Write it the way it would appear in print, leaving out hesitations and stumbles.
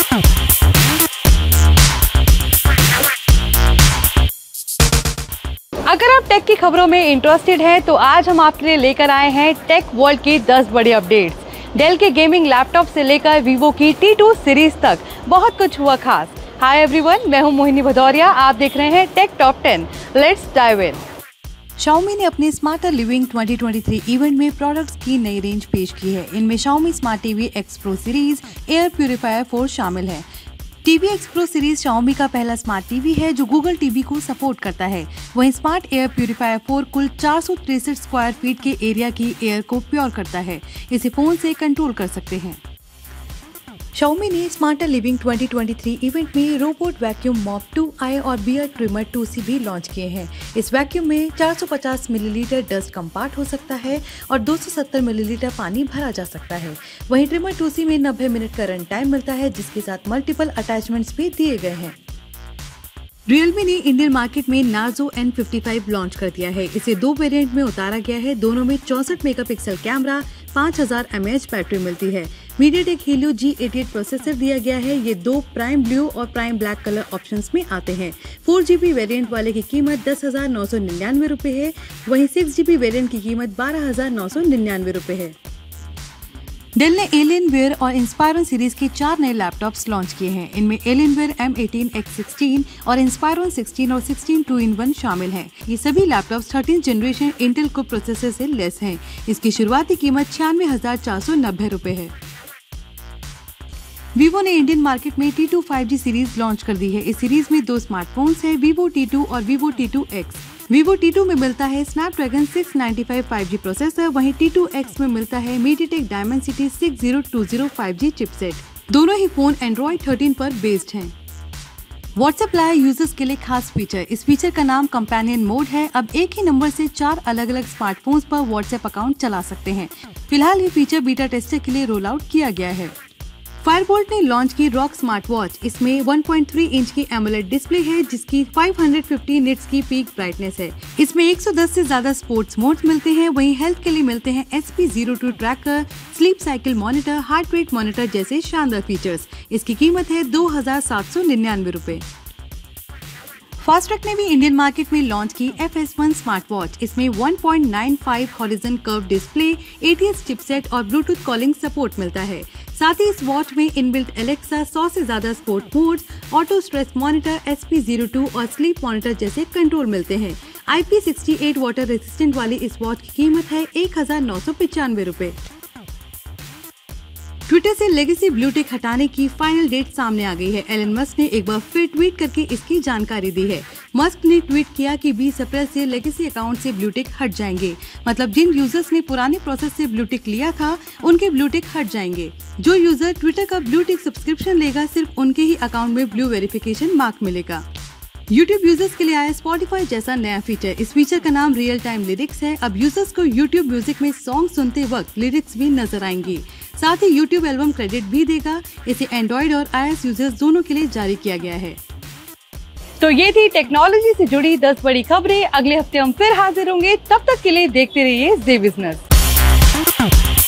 अगर आप टेक की खबरों में इंटरेस्टेड हैं तो आज हम आपके लिए लेकर आए हैं टेक वर्ल्ड की 10 बड़ी अपडेट्स। डेल के गेमिंग लैपटॉप से लेकर वीवो की T2 सीरीज तक बहुत कुछ हुआ खास। हाय एवरीवन, मैं हूं मोहिनी भदौरिया, आप देख रहे हैं tech top 10। Let's dive in. Xiaomi ने अपने स्मार्टर लिविंग 2023 इवेंट में प्रोडक्ट्स की नई रेंज पेश की है। इनमें Xiaomi smart TV X Pro series air purifier 4 शामिल है। TV X Pro series Xiaomi का पहला स्मार्ट टीवी है जो गूगल टीवी को सपोर्ट करता है। वहीं स्मार्ट एयर प्यूरिफायर 4 कुल 463 स्क्वायर फीट के एरिया की एयर को प्योर करता है। इसे फोन से कंट्रोल कर सकते हैं। Xiaomi ने स्मार्टर लिविंग 2023 इवेंट में रोबोट वैक्यूम मॉप 2i और बियर्ड ट्रिमर 2C भी लॉन्च किए हैं। इस वैक्यूम में 450 मिलीलीटर डस्ट कंपार्ट हो सकता है और 270 मिलीलीटर पानी भरा जा सकता है। वहीं ट्रिमर 2C में 90 मिनट का रन टाइम मिलता है, जिसके साथ मल्टीपल अटैचमेंट्स भी दिए गए हैं। Realme ने इंडियन मार्केट में Narzo N55 लॉन्च कर दिया है। इसे 2 वेरिएंट में उतारा गया है। दोनों में 64 मेगापिक्सल कैमरा, 5000 mAh बैटरी मिलती है। MediaTek Helio G88 प्रोसेसर दिया गया है। ये 2 प्राइम ब्लू और प्राइम ब्लैक कलर ऑप्शंस में आते हैं। 4GB वेरिएंट वाले की कीमत 10,999 रुपए है। वहीं 6GB वेरिएंट की कीमत 12,999 रुपए है। डेल ने एलियनवेयर और इंस्पायरन सीरीज के 4 नए लैपटॉप्स लॉन्च किए हैं। इनमें एलियनवेयर M18 X16 और इंस्पायरन 16 और 16 2-in-1 शामिल हैं। ये सभी laptops 13th generation Intel core processor से लेस हैं। इसकी शुरुआती कीमत 96,490 रुपए है। वीवो ने इंडियन मार्केट में T2 5G सीरीज लॉन्च कर दी है। इस सीरीज में 2 स्मार्टफोन्स हैं, Vivo T2 और Vivo T2X। Vivo T2 में मिलता है स्नैपड्रैगन 695 5G प्रोसेसर, वहीं T2X में मिलता है MediaTek Dimensity 6020 5G चिपसेट। दोनों ही फोन Android 13 पर बेस्ड हैं। WhatsApp लाया यूजर्स के लिए खास फीचर। इस फीचर का नाम कंपेनियन मोड है। अब एक ही नंबर से 4 अलग-अलग स्मार्टफोन्स पर WhatsApp अकाउंट चला सकते हैं। फिलहाल ये फीचर बीटा टेस्टर के लिए रोल आउट किया गया है। फायरबोल्ट ने लॉन्च की रॉक स्मार्ट वॉच। इसमें 1.3 इंच की एमोलेड डिस्प्ले है, जिसकी 550 निट्स की पीक ब्राइटनेस है। इसमें 110 से ज्यादा स्पोर्ट्स मोड्स मिलते हैं। वहीं हेल्थ के लिए मिलते हैं SP02 tracker, sleep cycle monitor, heart rate monitor जैसे शानदार फीचर्स। इसकी कीमत है 2,799 रुपए। फास्ट्रैक ने भी इंडियन मार्केट में लॉन्च की FS1 स्मार्ट वॉच। इसमें 1.95 horizon curve display, ATS chipset और ब्लूटूथ कॉलिंग सपोर्ट मिलता है। साथ ही इस वॉच में इनबिल्ट एलेक्सा, 100 से ज्यादा sport modes, auto stress monitor, SP02 और स्लीप मॉनिटर जैसे कंट्रोल मिलते हैं। IP68 वाटर रेसिस्टेंट वाली इस वॉच की कीमत है 1,995 रुपए। ट्विटर से लेगेसी ब्लूटिक हटाने की फाइनल डेट सामने आ गई है। एलन मस्क ने एक बार फिर ट्वीट करके इसकी जानकारी दी है। मस्क ने ट्वीट किया कि 20 अप्रैल से लेगेसी अकाउंट से ब्लूटिक हट जाएंगे। मतलब जिन यूजर्स ने पुराने प्रोसेस से ब्लूटिक लिया था, उनके ब्लूटिक हट जाएंगे। जो यूजर ट्विटर का ब्लूटिक सब्सक्रिप्शन लेगा, सिर्फ उनके ही अकाउंट में ब्लू वेरिफिकेशन मार्क मिलेगा। YouTube यूजर्स के लिए आया Spotify जैसा नया फीचर। इस फीचर का नाम रियल टाइम लिरिक्स है। अब यूजर्स को YouTube म्यूजिक में सॉन्ग सुनते वक्त लिरिक्स भी नजर आएंगी। साथ ही YouTube एल्बम क्रेडिट भी देगा। इसे एंड्रॉइड और iOS यूजर्स दोनों के लिए जारी किया गया है। तो ये थी टेक्नोलॉजी से जुड़ी 10 बड़ी खबरें। अगले हफ्ते हम फिर हाजिर होंगे। तब तक के लिए देखते रहिए ज़े बिज़नेस।